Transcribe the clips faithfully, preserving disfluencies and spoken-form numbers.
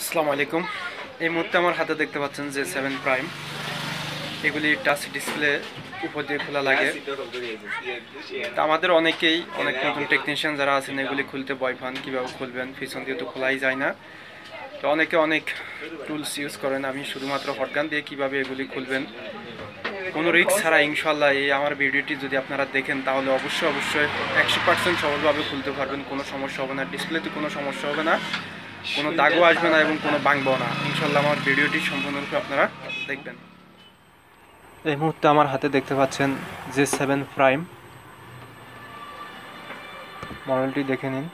আসসালামু আলাইকুম। এই মুহূর্তে আমার হাতে দেখতে পাচ্ছেন যে সেভেন প্রাইম, এগুলি টাচ ডিসপ্লে উপর দিয়ে খোলা লাগে। তা আমাদের অনেকেই অনেক নতুন টেকনিশিয়ান যারা আছেন এগুলি খুলতে ভয় পান, কীভাবে খুলবেন, পিছন দিয়ে তো খোলাই যায় না। তো অনেকে অনেক টুলস ইউজ করেন, আমি শুধুমাত্র হটগান দিয়ে কীভাবে এগুলি খুলবেন কোনো রিস্ক ছাড়া ইনশাল্লাহ এই আমার ভিডিওটি যদি আপনারা দেখেন তাহলে অবশ্যই অবশ্যই একশো পার্সেন্ট সফলভাবে খুলতে পারবেন। কোনো সমস্যা হবে না, ডিসপ্লেতে কোনো সমস্যা হবে না, কোনো দাগও আসবে না এবং কোনো ভাঙবো না। ইনশাল্লাহ আমার ভিডিওটি সম্পূর্ণরূপে আপনারা দেখবেন। এই মুহূর্তে আমার হাতে দেখতে পাচ্ছেন জে সেভেন প্রাইম, মডেলটি দেখে নিন।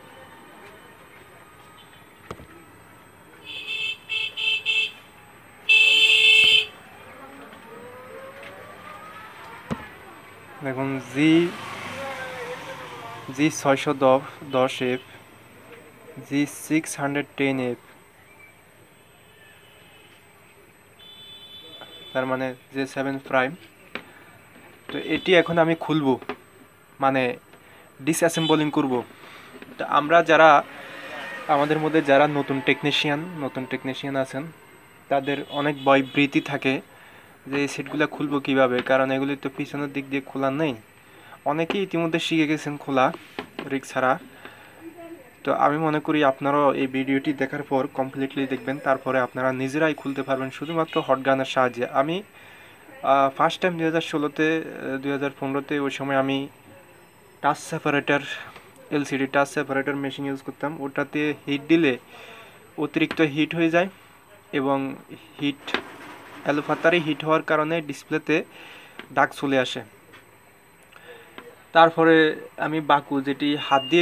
দেখুন জি জি ছয়শো দশ F, G six hundred ten F, তার মানে জে সেভেন প্রাইম। তো এটি এখন আমি খুলবো, মানে ডিসঅ্যাসেম্বলিং করব। তো আমরা যারা আমাদের মধ্যে যারা নতুন টেকনিশিয়ান নতুন টেকনিশিয়ান আছেন তাদের অনেক ভয়ভীতি থাকে যে এই সেটগুলো খুলবো কীভাবে, কারণ এগুলি তো পিছনের দিক দিয়ে খোলা নেই। অনেকেই ইতিমধ্যে শিখে গেছেন খোলা রিস্ক ছাড়া। তো আমি মনে করি আপনারাও এই ভিডিওটি দেখার পর কমপ্লিটলি দেখবেন, তারপরে আপনারা নিজেরাই খুলতে পারবেন শুধুমাত্র হটগানের সাহায্যে। আমি ফার্স্ট টাইম দুই হাজার ষোলোতে দুই হাজার পনেরোতে ওই সময় আমি touch separator LCD touch separator machine use করতাম। ওটাতে হিট দিলে অতিরিক্ত হিট হয়ে যায় এবং হিট অ্যালোফাতারি হিট হওয়ার কারণে ডিসপ্লেতে দাগ চলে আসে। তারপরে আমি বাকু, যেটি হাত দিয়ে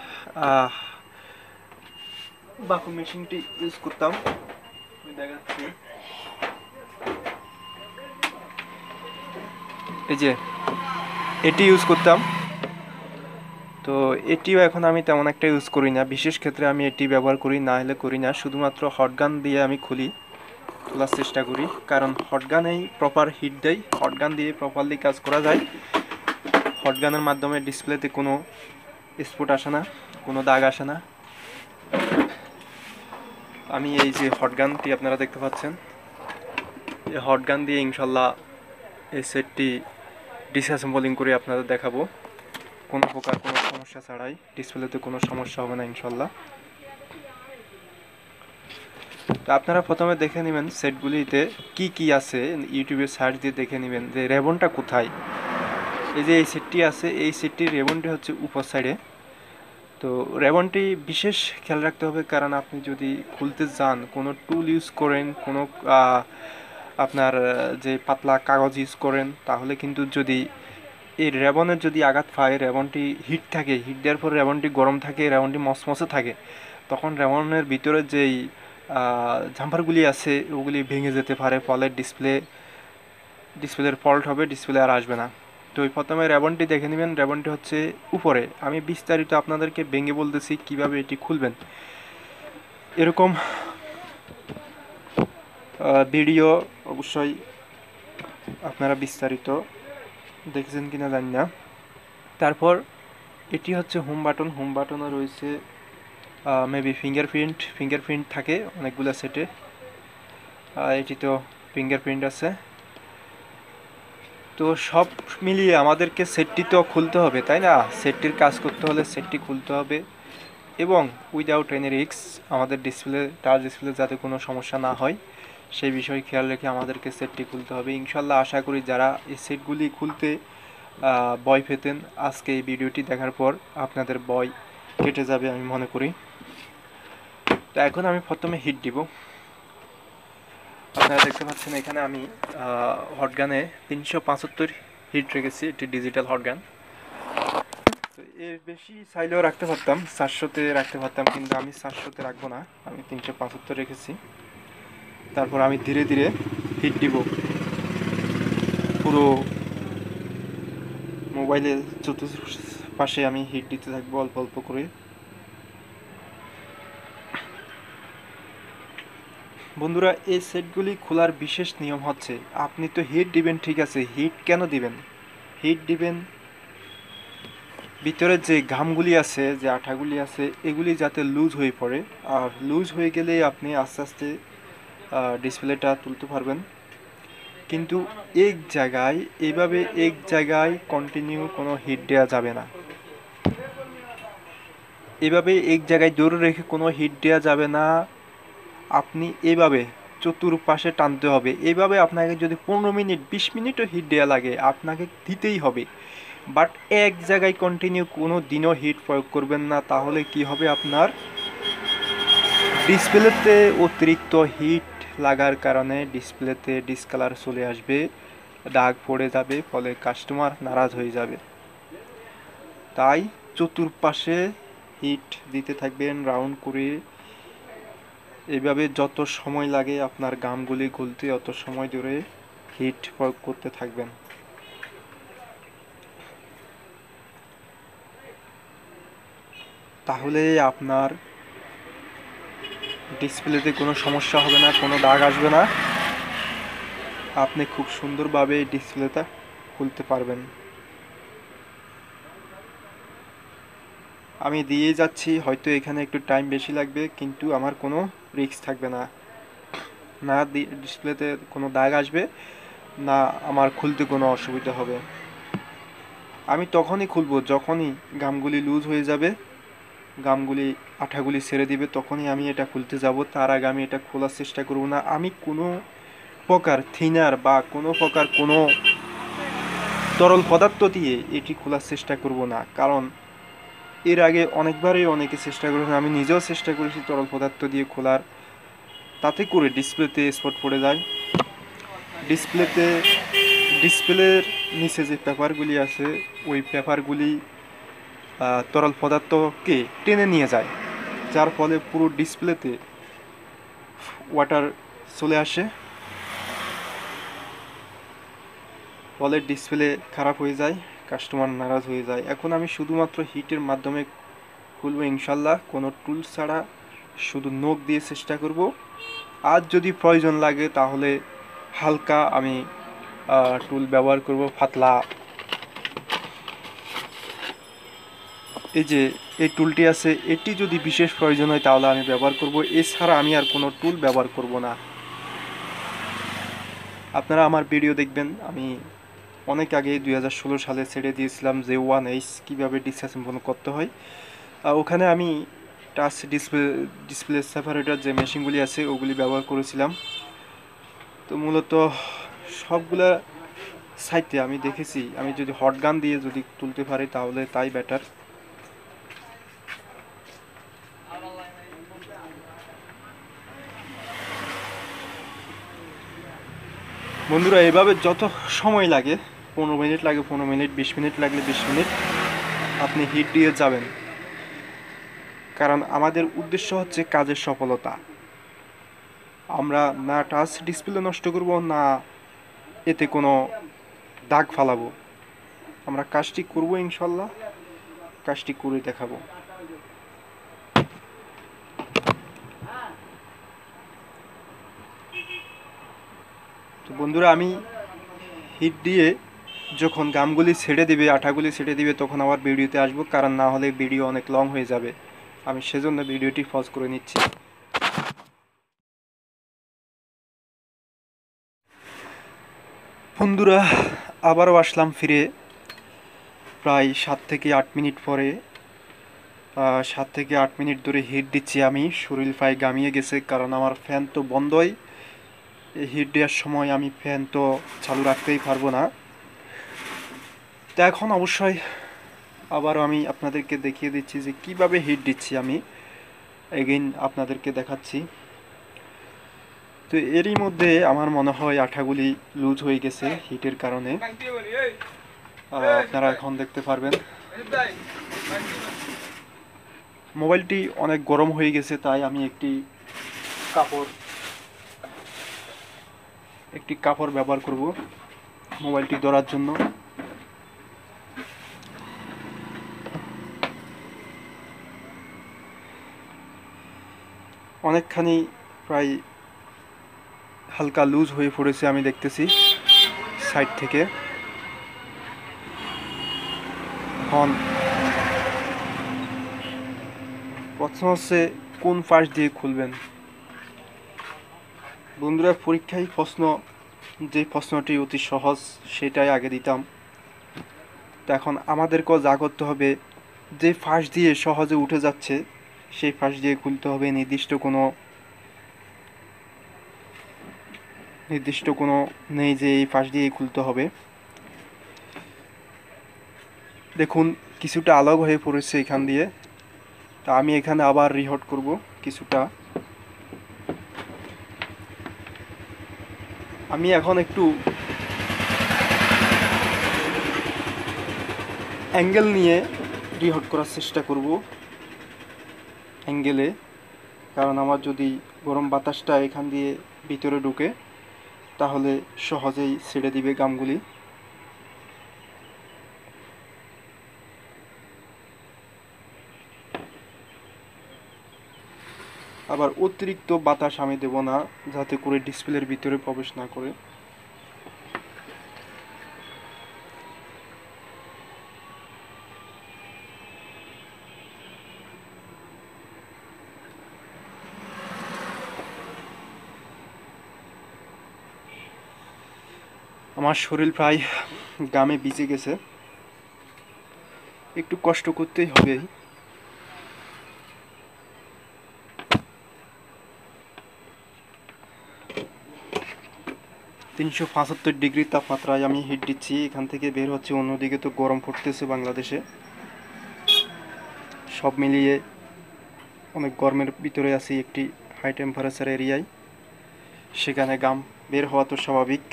বাকু মেশিনটি ইউজ করতাম, দেখাচ্ছি এই যে এটি ইউজ করতাম। তো এটিও এখন আমি তেমন একটা ইউজ করি না, বিশেষ ক্ষেত্রে আমি এটি ব্যবহার করি, না হলে করি না। শুধুমাত্র হটগান দিয়ে আমি খুলি খোলার চেষ্টা করি, কারণ হটগানেই প্রপার হিট দেয়, হটগান দিয়ে প্রপারলি কাজ করা যায়। হটগানের মাধ্যমে ডিসপ্লেতে কোনো স্পট আসে না, কোনো দাগ আসে না। আমি এই যে হটগানটি আপনারা দেখতে পাচ্ছেন, এই হটগান দিয়ে ইনশাল্লাহ এই সেটটি ডিসঅ্যাসেম্বলিং করে আপনাদের দেখাবো কোনো প্রকার কোনো সমস্যা ছাড়াই। ডিসপ্লেতে কোনো সমস্যা হবে না ইনশাল্লাহ। তো আপনারা প্রথমে দেখে নেবেন সেটগুলিতে কি কি আছে, ইউটিউবে সার্চ দিয়ে দেখে নেবেন যে রেবনটা কোথায়। এই যে এই সেটটি আছে, এই সেটটির রেবনটি হচ্ছে উপর সাইডে। তো রেবনটি বিশেষ খেয়াল রাখতে হবে, কারণ আপনি যদি খুলতে যান, কোনো টুল ইউজ করেন, কোনো আপনার যে পাতলা কাগজ ইউজ করেন, তাহলে কিন্তু যদি এই রেবনের যদি আঘাত পায়, রেবনটি হিট থাকে, হিট দেওয়ার পর রেবনটি গরম থাকে, রেবনটি মসমসে থাকে, তখন রেবনের ভিতরে যেই জাম্পারগুলি আছে ওগুলি ভেঙে যেতে পারে, ফলে ডিসপ্লে ডিসপ্লের ফল্ট হবে, ডিসপ্লে আর আসবে না। তো ওই প্রথমে রেবনটি দেখে নেবেন, রেবনটি হচ্ছে উপরে। আমি বিস্তারিত আপনাদেরকে ভেঙে বলতেছি কিভাবে এটি খুলবেন। এরকম ভিডিও অবশ্যই আপনারা বিস্তারিত দেখেছেন কিনা জানি না। তারপর এটি হচ্ছে হোম বাটন, হোম বাটনও রয়েছে মেবি ফিঙ্গারপ্রিন্ট ফিঙ্গারপ্রিন্ট থাকে অনেকগুলো সেটে, এটি তো ফিঙ্গারপ্রিন্ট আছে। তো সব মিলিয়ে আমাদেরকে সেটটি তো খুলতে হবে, তাই না? সেটটির কাজ করতে হলে সেটটি খুলতে হবে এবং উইদাউট এনি রিস্ক আমাদের ডিসপ্লে টাচ ডিসপ্লে যাতে কোনো সমস্যা না হয় সেই বিষয়ে খেয়াল রেখে আমাদেরকে সেটটি খুলতে হবে। ইনশাল্লাহ আশা করি যারা এই সেটগুলি খুলতে ভয় পেতেন, আজকে এই ভিডিওটি দেখার পর আপনাদের ভয় কেটে যাবে আমি মনে করি। তো এখন আমি প্রথমে হিট দিব। আপনারা দেখতে পাচ্ছেন এখানে আমি হটগানে তিনশো পঁচাত্তর হিট রেখেছি, এটি ডিজিটাল হটগান। তো এর বেশি চাইলেও রাখতে পারতাম, চারশোতে রাখতে পারতাম, কিন্তু আমি চারশোতে রাখবো না, আমি তিনশো পঁচাত্তর রেখেছি। তারপর আমি ধীরে ধীরে হিট দিব, পুরো মোবাইলের চতুর্পাশে আমি হিট দিতে থাকবো অল্প অল্প করে। বন্ধুরা, এই সেটগুলি খোলার বিশেষ নিয়ম হচ্ছে, আপনি তো হিট দিবেন, ঠিক আছে, হিট কেন দিবেন? হিট দিবেন ভিতরে যে ঘামগুলি আছে, যে আঠাগুলি আছে, এগুলি যাতে লুজ হয়ে পড়ে। আর লুজ হয়ে গেলে আপনি আস্তে আস্তে ডিসপ্লেটা তুলতে পারবেন। কিন্তু এক জায়গায় এইভাবে এক জায়গায় কন্টিনিউ কোনো হিট দেওয়া যাবে না। এভাবে এক জায়গায় ধরে রেখে কোনো হিট দেওয়া যাবে না। আপনি এভাবে চতুর্পাশে টানতে হবে। এইভাবে আপনাকে যদি পনেরো মিনিট বিশ মিনিটও হিট দেওয়া লাগে আপনাকে দিতেই হবে। বাট এক জায়গায় কন্টিনিউ কোনো দিনও হিট প্রয়োগ করবেন না, তাহলে কি হবে, আপনার ডিসপ্লেতে অতিরিক্ত হিট লাগার কারণে ডিসপ্লেতে ডিসকালার চলে আসবে, দাগ পড়ে যাবে, ফলে কাস্টমার নারাজ হয়ে যাবে। তাই চতুর্পাশে হিট দিতে থাকবেন রাউন্ড করে। এইভাবে যত সময় লাগে আপনার গামগুলি গলতে অত সময় ধরে হিট প্রয়োগ করতে থাকবেন। তাহলে আপনার ডিসপ্লেতে কোনো সমস্যা হবে না, কোনো দাগ আসবে না, আপনি খুব সুন্দরভাবে ডিসপ্লেটা খুলতে পারবেন। আমি দিয়ে যাচ্ছি, হয়তো এখানে একটু টাইম বেশি লাগবে, কিন্তু আমার কোনো রিস্ক থাকবে না। না ডিসপ্লেতে কোনো দাগ আসবে, না আমার খুলতে কোনো অসুবিধা হবে। আমি তখনই খুলবো যখনই গামগুলি লুজ হয়ে যাবে, গামগুলি আঠাগুলি ছেড়ে দিবে, তখনই আমি এটা খুলতে যাব। তার আগে আমি এটা খোলার চেষ্টা করব না। আমি কোনো প্রকার থিনার বা কোনো প্রকার কোনো তরল পদার্থ দিয়ে এটি খোলার চেষ্টা করব না, কারণ এর আগে অনেকবারই অনেকে চেষ্টা করেছেন, আমি নিজেও চেষ্টা করেছি তরল পদার্থ দিয়ে খোলার, তাতে করে ডিসপ্লেতে স্পট পড়ে যায়। ডিসপ্লেতে ডিসপ্লের নিচে যে পেপারগুলি আছে ওই পেপারগুলি তরল পদার্থকে টেনে নিয়ে যায়, যার ফলে পুরো ডিসপ্লেতে ওয়াটার চলে আসে, ফলে ডিসপ্লে খারাপ হয়ে যায়, কাস্টমার নারাজ হয়ে যায়। এখন আমি শুধুমাত্র হিটের মাধ্যমে খুলবো ইনশাল্লাহ, কোনো টুল ছাড়া, শুধু নখ দিয়ে চেষ্টা করব। আর যদি প্রয়োজন লাগে তাহলে হালকা আমি টুল ব্যবহার করব, পাতলা। এই যে এই টুলটি আছে, এটি যদি বিশেষ প্রয়োজন হয় তাহলে আমি ব্যবহার করব, এছাড়া আমি আর কোনো টুল ব্যবহার করব না। আপনারা আমার ভিডিও দেখবেন, আমি অনেক আগে দুই হাজার ষোলো সালে ছেড়ে দিয়েছিলাম যে ওয়ান এইচ কীভাবে ডিসঅ্যাসেম্বল করতে হয়। ওখানে আমি টাচ ডিসপ্লে ডিসপ্লে সেপারেটর যে মেশিনগুলি আছে ওগুলি ব্যবহার করেছিলাম। তো মূলত সবগুলা সাইটে আমি দেখেছি আমি যদি হট গান দিয়ে যদি তুলতে পারি তাহলে তাই বেটার। বন্ধুরা, এভাবে যত সময় লাগে, পনেরো মিনিট লাগে পনেরো মিনিট, বিশ মিনিট লাগলে বিশ মিনিট আপনি হিট দিয়ে যাবেন, কারণ আমাদের উদ্দেশ্য হচ্ছে কাজের সফলতা। আমরা না টাচ ডিসপ্লে নষ্ট করব, না এতে কোনো দাগ ফালাবো। আমরা কাজটি করব ইনশাল্লাহ, কাজটি করে দেখাবো। তো বন্ধুরা, আমি হিট দিয়ে যখন গামগুলি ছেড়ে দিবে, আঠাগুলি ছেড়ে দিবে, তখন আবার ভিডিওতে আসবো, কারণ না হলে ভিডিও অনেক লং হয়ে যাবে। আমি সেজন্য ভিডিওটি পজ করে নিচ্ছি। বন্ধুরা, আবারও আসলাম ফিরে প্রায় সাত থেকে আট মিনিট পরে। সাত থেকে আট মিনিট ধরে হিট দিচ্ছি আমি, শরীর প্রায় গামিয়ে গেছে, কারণ আমার ফ্যান তো বন্ধই। এই হিট দেওয়ার সময় আমি ফ্যান তো চালু রাখতেই পারবো না। তো এখন অবশ্যই আবারও আমি আপনাদেরকে দেখিয়ে দিচ্ছি যে কিভাবে হিট দিচ্ছি আমি, এগেইন আপনাদেরকে দেখাচ্ছি। তো এরই মধ্যে আমার মনে হয় আঠাগুলি লুজ হয়ে গেছে হিটের কারণে, আপনারা এখন দেখতে পারবেন। মোবাইলটি অনেক গরম হয়ে গেছে, তাই আমি একটি কাপড় একটি কাপড় ব্যবহার করব মোবাইলটি ধরার জন্য। অনেকখানি প্রায় হালকা লুজ হয়ে পড়েছে আমি দেখতেছি সাইড থেকে। এখন প্রশ্ন হচ্ছে কোন ফাঁস দিয়ে খুলবেন। বন্ধুরা, পরীক্ষায় প্রশ্ন যে প্রশ্নটি অতি সহজ সেটাই আগে দিতাম। তো এখন আমাদেরকেও যা করতে হবে, যে ফাঁস দিয়ে সহজে উঠে যাচ্ছে সেই ফাঁস দিয়ে খুলতে হবে। নির্দিষ্ট কোনো নির্দিষ্ট কোনো নেই যে এই ফাঁস দিয়ে খুলতে হবে। দেখুন কিছুটা আলাগ হয়ে পড়েছে এখান দিয়ে, তা আমি এখানে আবার রিহট করব কিছুটা। আমি এখন একটু অ্যাঙ্গেল নিয়ে রিহট করার চেষ্টা করব, অ্যাঙ্গেলে, কারণ আমার যদি গরম বাতাসটা এখান দিয়ে ভিতরে ঢুকে তাহলে সহজেই ছেড়ে দিবে গামগুলি। আবার অতিরিক্ত বাতাস আমি দেব না, যাতে করে ডিসপ্লের ভিতরে প্রবেশ না করে। আমার শরীর প্রায় গামে ভিজে গেছে, একটু কষ্ট করতেই হবে। তিনশো পঁচাত্তর ডিগ্রি তাপমাত্রায় আমি হিট দিচ্ছি, এখান থেকে বের হচ্ছে, অন্যদিকে তো গরম পড়তেছে বাংলাদেশে। সব মিলিয়ে অনেক গরমের ভিতরে আছি একটি হাই টেম্পারেচার এরিয়ায়, সেখানে গাম বের হওয়া তো স্বাভাবিক।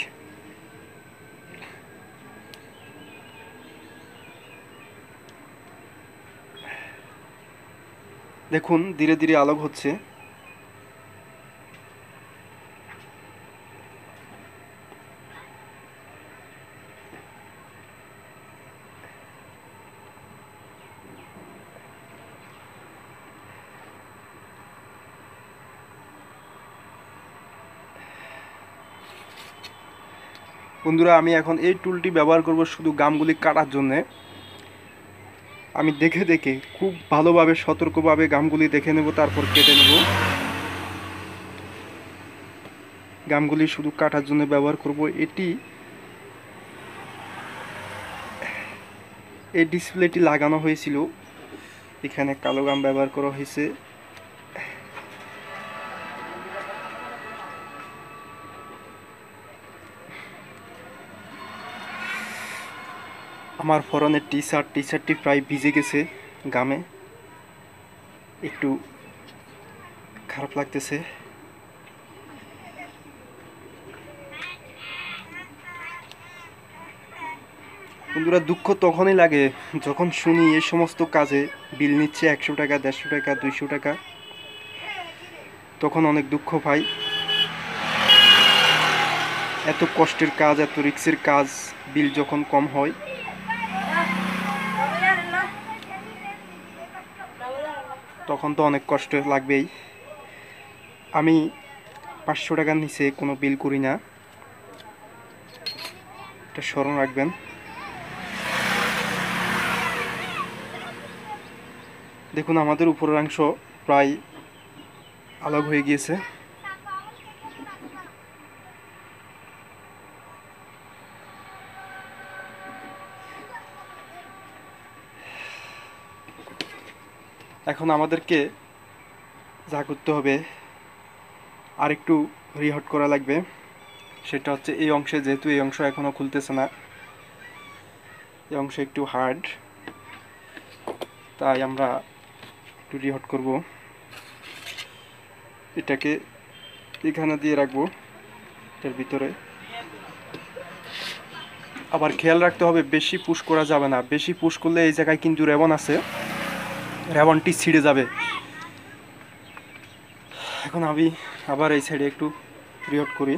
দেখুন ধীরে ধীরে আলোক হচ্ছে। বন্ধুরা, আমি এখন এই টুলটি ব্যবহার করব শুধু গামগুলি কাটার জন্যে। আমি দেখে দেখে খুব ভালোভাবে সতর্কভাবে গামগুলি দেখে নেব, তারপর কেটে নেব। গামগুলি শুধু কাটার জন্য ব্যবহার করব। এটি এই ডিসপ্লেটি লাগানো হয়েছিল, এখানে কালো গাম ব্যবহার করা হয়েছে। আমার পরনের টি শার্ট টি শার্টটি প্রায় ভিজে গেছে গামে, একটু খারাপ লাগতেছে। বন্ধুরা, দুঃখ তখনই লাগে যখন শুনি এই সমস্ত কাজে বিল নিচ্ছে একশো টাকা, দেড়শো টাকা, দুইশো টাকা, তখন অনেক দুঃখ পাই। এত কষ্টের কাজ, এত রিস্কের কাজ, বিল যখন কম হয় তখন তো অনেক কষ্ট লাগবেই। আমি পাঁচশো টাকার নিচে কোনো বিল করি না, এটা স্মরণ রাখবেন। দেখুন আমাদের উপরের অংশ প্রায় আলাগ হয়ে গিয়েছে। এখন আমাদেরকে যা করতে হবে, আর একটু রিহট করা লাগবে। সেটা হচ্ছে এই অংশে, যেহেতু এই অংশ এখনও খুলতেছে না, এই অংশ একটু হার্ড, তাই আমরা একটু রিহট করব। এটাকে এখানে দিয়ে রাখবো এর ভিতরে। আবার খেয়াল রাখতে হবে বেশি পুশ করা যাবে না, বেশি পুশ করলে এই জায়গায় কিন্তু রেবন আছে, রেবনটি ছিঁড়ে যাবে। এখন আমি আবার এই সাইডে একটু রিহট করি।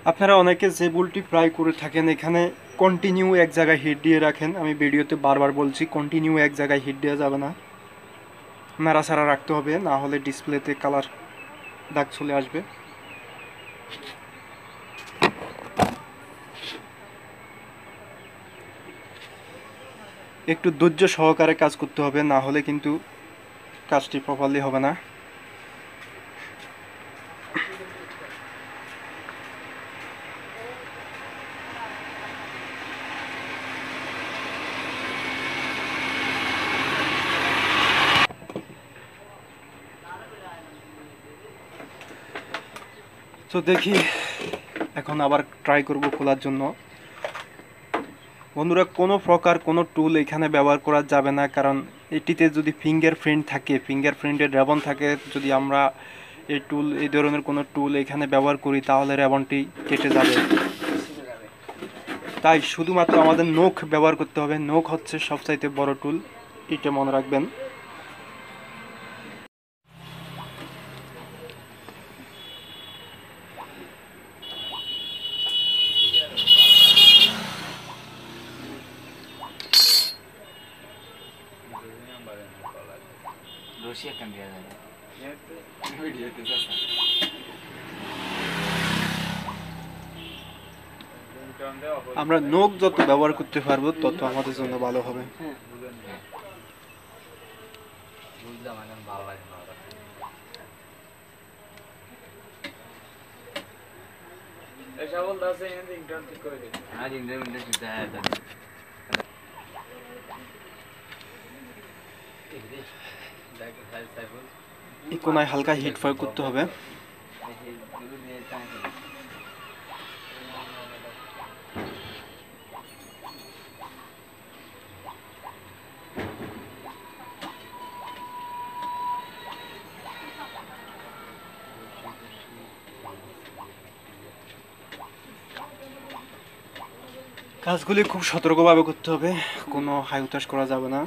আপনারা অনেকে যে বুলটি ফ্রাই করে থাকেন এখানে কন্টিনিউ এক জায়গায় হিট দিয়ে রাখেন। আমি ভিডিওতে বারবার বলছি কন্টিনিউ এক জায়গায় হিট দেওয়া যাবে না, নাড়াচাড়া রাখতে হবে, না হলে ডিসপ্লেতে কালার দাগ চলে আসবে। একটু ধৈর্য সহকারে কাজ করতে হবে, না হলে কিন্তু কাজটি প্রপারলি হবে না। তো দেখি এখন আবার ট্রাই করব খোলার জন্য। বন্ধুরা, কোনো প্রকার কোনো টুল এখানে ব্যবহার করা যাবে না, কারণ এটিতে যদি ফিঙ্গারপ্রিন্ট থাকে, ফিঙ্গারপ্রিন্টের রেবন থাকে, যদি আমরা এই টুল এই ধরনের কোনো টুল এখানে ব্যবহার করি তাহলে রেবনটি কেটে যাবে। তাই শুধুমাত্র আমাদের নখ ব্যবহার করতে হবে। নখ হচ্ছে সবচাইতে বড় টুল, এটা মনে রাখবেন। আমরা নখ যত ব্যবহার করতে পারবো তত আমাদের জন্য ভালো হবে। এই কোনায় হালকা হিট প্রয়োগ করতে হবে। কাজগুলি খুব সতর্কভাবে করতে হবে, কোনো হাই উতাস করা যাবে না।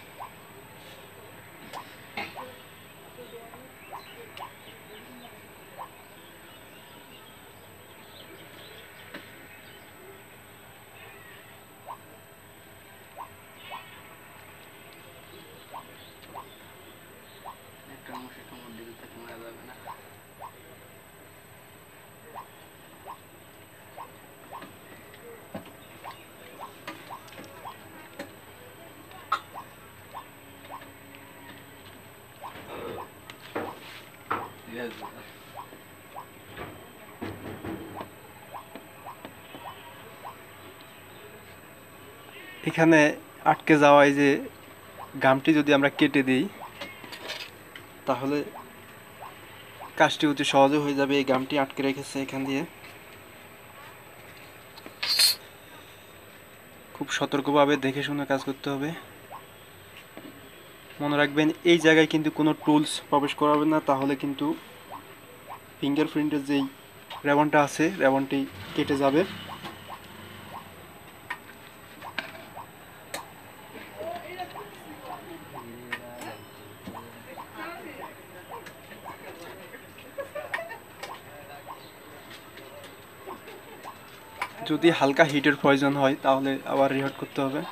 এখানে আটকে যাওয়ায় যে গামটি যদি আমরা কেটে দিই তাহলে কাজটি অতি সহজে হয়ে যাবে। এই গামটি আটকে রেখেছে এখান দিয়ে। খুব সতর্কভাবে দেখে শুনে কাজ করতে হবে। মনে রাখবেন এই জায়গায় কিন্তু কোনো টুলস প্রবেশ করাবে না, তাহলে কিন্তু ফিঙ্গারপ্রিন্টের যেই রেবনটা আছে রেবনটি কেটে যাবে। যদি হালকা হিটের প্রয়োজন হয় তাহলে আবার রিহট করতে হবে।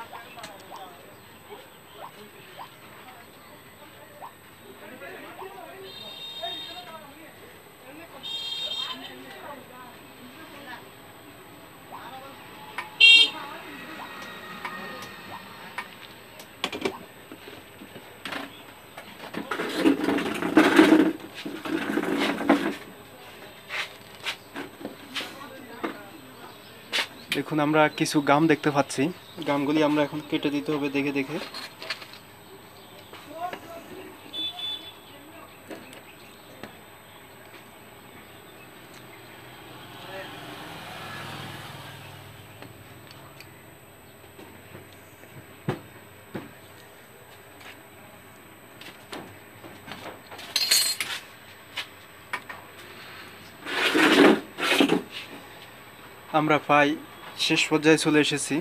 দেখুন আমরা কিছু গাম দেখতে পাচ্ছি, গামগুলি আমরা এখন কেটে দিতে হবে দেখে দেখে। আমরা প্রায় শেষ পর্যায়ে চলে এসেছি।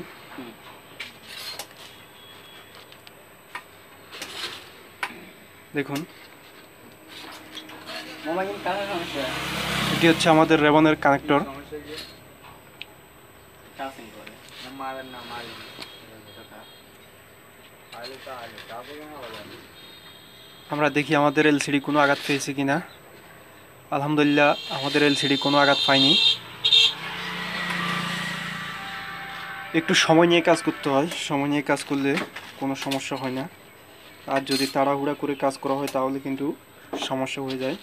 দেখুন এটি হচ্ছে আমাদের রেবনের কানেক্টর। আমরা দেখি আমাদের এলসিডি কোনো আঘাত পেয়েছে কিনা। আলহামদুলিল্লাহ আমাদের এলসিডি কোনো আঘাত পায়নি। একটু সময় নিয়ে কাজ করতে হয়, সময় নিয়ে কাজ করলে কোনো সমস্যা হয় না। আর যদি তাড়াহুড়া করে কাজ করা হয় তাহলে কিন্তু সমস্যা হয়ে যায়।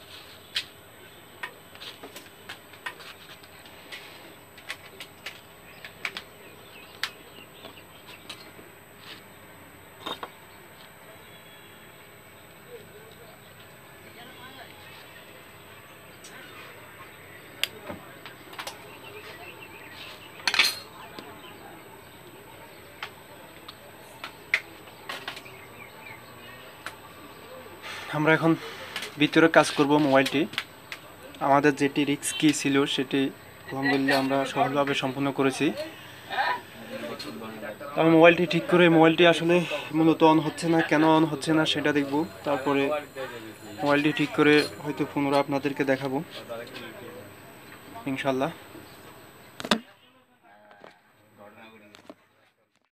আমরা এখন ভিতরে কাজ করব মোবাইলটি। আমাদের যেটি রিস্ক কি ছিল সেটি আলহামদুলিল্লাহ আমরা সফলভাবে সম্পন্ন করেছি। আমি মোবাইলটি ঠিক করে, মোবাইলটি আসলে মূলত অন হচ্ছে না, কেন অন হচ্ছে না সেটা দেখব। তারপরে মোবাইলটি ঠিক করে হয়তো পুনরায় আপনাদেরকে দেখাবো ইনশাল্লাহ।